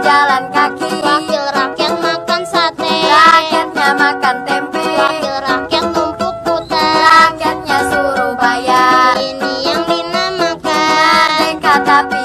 jalan kaki. Wakil rakyat makan sate, Rakyatnya makan tempe. wakil rakyat numpuk kuta. Rakyatnya suruh bayar. Ini yang dinamakan Merdeka tapi